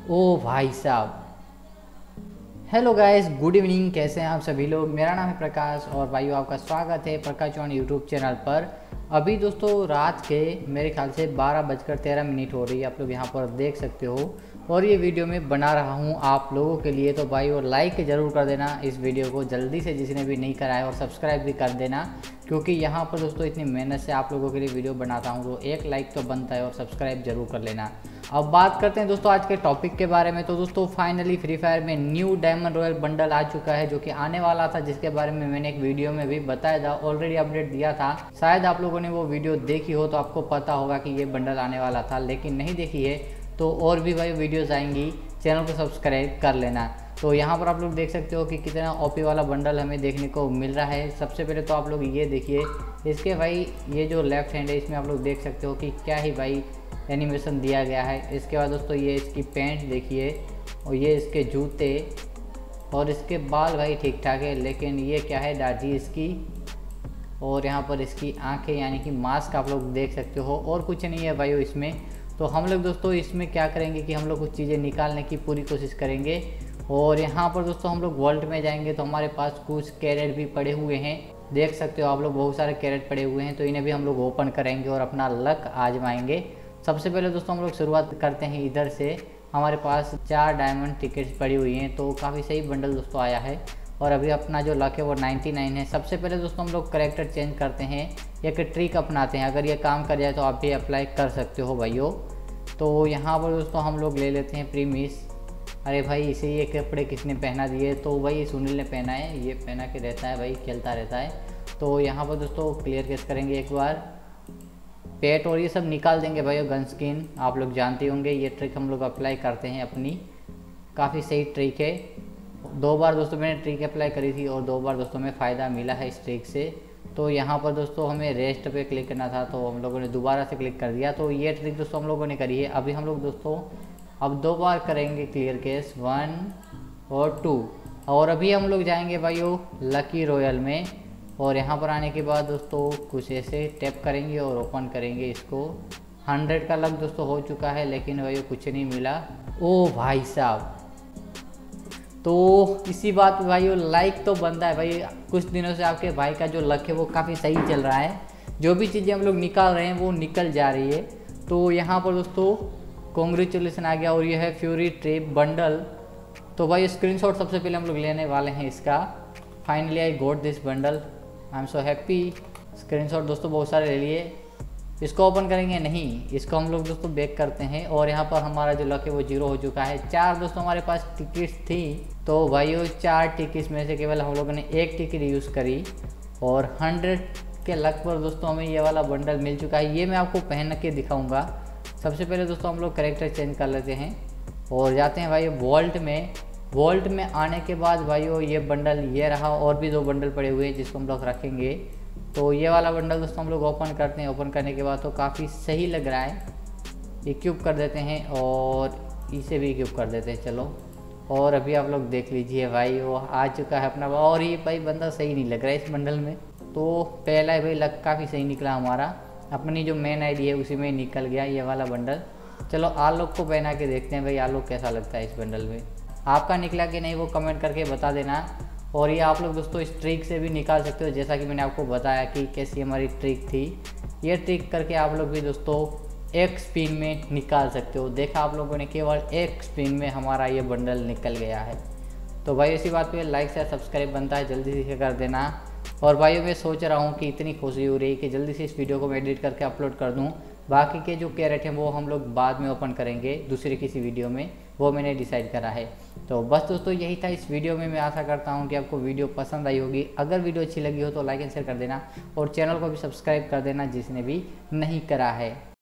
ओ भाई साहब। Hello guys, good evening. कैसे हैं आप सभी लोग? मेरा नाम है प्रकाश और भाइयों आपका स्वागत है प्रकाश चौहान यूट्यूब चैनल पर। अभी दोस्तों रात के मेरे ख्याल से 12:13 हो रही है, आप लोग यहाँ पर देख सकते हो। और ये वीडियो मैं बना रहा हूँ आप लोगों के लिए, तो भाई और लाइक ज़रूर कर देना इस वीडियो को जल्दी से, जिसने भी नहीं करा है, और सब्सक्राइब भी कर देना, क्योंकि यहाँ पर दोस्तों इतनी मेहनत से आप लोगों के लिए वीडियो बनाता हूँ, तो एक लाइक तो बनता है और सब्सक्राइब जरूर कर लेना। अब बात करते हैं दोस्तों आज के टॉपिक के बारे में। तो दोस्तों फाइनली फ्री फायर में न्यू डायमंड रॉयल बंडल आ चुका है, जो कि आने वाला था, जिसके बारे में मैंने एक वीडियो में भी बताया था, ऑलरेडी अपडेट दिया था। शायद आप लोगों ने वो वीडियो देखी हो तो आपको पता होगा कि ये बंडल आने वाला था, लेकिन नहीं देखी है तो और भी भाई वीडियोज़ आएंगी, चैनल को सब्सक्राइब कर लेना। तो यहाँ पर आप लोग देख सकते हो कि कितना ओपी वाला बंडल हमें देखने को मिल रहा है। सबसे पहले तो आप लोग ये देखिए, इसके भाई ये जो लेफ्ट हैंड है, इसमें आप लोग देख सकते हो कि क्या ही भाई एनिमेशन दिया गया है। इसके बाद दोस्तों ये इसकी पैंट देखिए, और ये इसके जूते, और इसके बाल भाई ठीक ठाक है, लेकिन ये क्या है दाढ़ी इसकी, और यहाँ पर इसकी आंखें यानी कि मास्क आप लोग देख सकते हो, और कुछ नहीं है भाई इसमें। तो हम लोग दोस्तों इसमें क्या करेंगे कि हम लोग कुछ चीज़ें निकालने की पूरी कोशिश करेंगे। और यहाँ पर दोस्तों हम लोग वर्ल्ड में जाएंगे तो हमारे पास कुछ कैरेट भी पड़े हुए हैं, देख सकते हो आप लोग, बहुत सारे कैरेट पड़े हुए हैं, तो इन्हें भी हम लोग ओपन करेंगे और अपना लक आजमाएंगे। सबसे पहले दोस्तों हम लोग शुरुआत करते हैं इधर से। हमारे पास 4 डायमंड टिकट्स पड़ी हुई हैं, तो काफ़ी सही बंडल दोस्तों आया है। और अभी अपना जो लक है वो 99 है। सबसे पहले दोस्तों हम लोग करेक्टर चेंज करते हैं, एक ट्रिक अपनाते हैं, अगर ये काम कर जाए तो आप भी अप्लाई कर सकते हो भाइयों। तो यहाँ पर दोस्तों हम लोग ले लेते हैं प्रीमिस। अरे भाई इसे ये कपड़े किसने पहना दिए? तो भाई सुनील ने पहना है, ये पहना के रहता है भाई, खेलता रहता है। तो यहाँ पर दोस्तों क्लियर केस करेंगे एक बार, पेट और ये सब निकाल देंगे भाई। गन स्किन आप लोग जानते होंगे, ये ट्रिक हम लोग अप्लाई करते हैं अपनी, काफ़ी सही ट्रिक है। 2 बार दोस्तों मैंने ट्रिक अप्लाई करी थी और 2 बार दोस्तों में फ़ायदा मिला है इस ट्रिक से। तो यहाँ पर दोस्तों हमें रेस्ट पे क्लिक करना था, तो हम लोगों ने दोबारा से क्लिक कर दिया। तो ये ट्रिक दोस्तों हम लोगों ने करी है। अभी हम लोग दोस्तों अब 2 बार करेंगे क्लियर केस, 1 और 2। और अभी हम लोग जाएंगे भाइयों लकी रॉयल में, और यहाँ पर आने के बाद दोस्तों कुछ ऐसे टैप करेंगे और ओपन करेंगे इसको। 100 का लक दोस्तों हो चुका है, लेकिन भाई कुछ नहीं मिला। ओ भाई साहब, तो इसी बात पे भाई लाइक तो बनता है भाई। कुछ दिनों से आपके भाई का जो लक है वो काफ़ी सही चल रहा है, जो भी चीज़ें हम लोग निकाल रहे हैं वो निकल जा रही है। तो यहाँ पर दोस्तों कॉन्ग्रेचुलेसन आ गया, और ये है फ्यूरी ट्रिप बंडल। तो भाई स्क्रीनशॉट सबसे पहले हम लोग लेने वाले हैं इसका। Finally I got this bundle, I am so happy. Screenshot दोस्तों बहुत सारे ले लिए। इसको ओपन करेंगे नहीं, इसको हम लोग दोस्तों बैक करते हैं। और यहाँ पर हमारा जो लक है वो 0 हो चुका है। 4 दोस्तों हमारे पास टिकट्स थी, तो भाइयों 4 टिकट्स में से केवल हम लोगों ने 1 टिकट यूज़ करी, और 100 के लक पर दोस्तों हमें ये वाला बंडल मिल चुका है। ये मैं आपको पहन के दिखाऊंगा। सबसे पहले दोस्तों हम लोग करेक्टर चेंज कर लेते हैं और जाते हैं भाई वॉल्ट में। वॉल्ट में आने के बाद भाइयों ये बंडल ये रहा, और भी 2 बंडल पड़े हुए हैं जिसको हम लोग रखेंगे। तो ये वाला बंडल दोस्तों हम लोग ओपन करते हैं। ओपन करने के बाद तो काफ़ी सही लग रहा है, इक्विप कर देते हैं और इसे भी इक्विप कर देते हैं। चलो, और अभी आप लोग देख लीजिए भाई वो आ चुका है अपना। और ये भाई बंदा सही नहीं लग रहा है इस बंडल में, तो पहला है भाई लक काफ़ी सही निकला हमारा। अपनी जो मेन आईडी है उसी में निकल गया ये वाला बंडल। चलो आलोक को पहना के देखते हैं भाई, आलोक कैसा लगता है इस बंडल में। आपका निकला कि नहीं वो कमेंट करके बता देना। और ये आप लोग दोस्तों इस ट्रिक से भी निकाल सकते हो, जैसा कि मैंने आपको बताया कि कैसी हमारी ट्रिक थी। ये ट्रिक करके आप लोग भी दोस्तों 1 स्पिन में निकाल सकते हो। देखा आप लोगों ने, केवल 1 स्पिन में हमारा ये बंडल निकल गया है। तो भाई इसी बात पे लाइक से सब्सक्राइब बनता है, जल्दी से कर देना। और भाई मैं सोच रहा हूँ कि इतनी खुशी हो रही है कि जल्दी से इस वीडियो को मैं एडिट करके अपलोड कर दूँ। बाकी के जो कैरेट हैं वो हम लोग बाद में ओपन करेंगे दूसरे किसी वीडियो में, वो मैंने डिसाइड करा है। तो बस दोस्तों यही था इस वीडियो में। मैं आशा करता हूँ कि आपको वीडियो पसंद आई होगी। अगर वीडियो अच्छी लगी हो तो लाइक एंड शेयर कर देना, और चैनल को भी सब्सक्राइब कर देना जिसने भी नहीं करा है।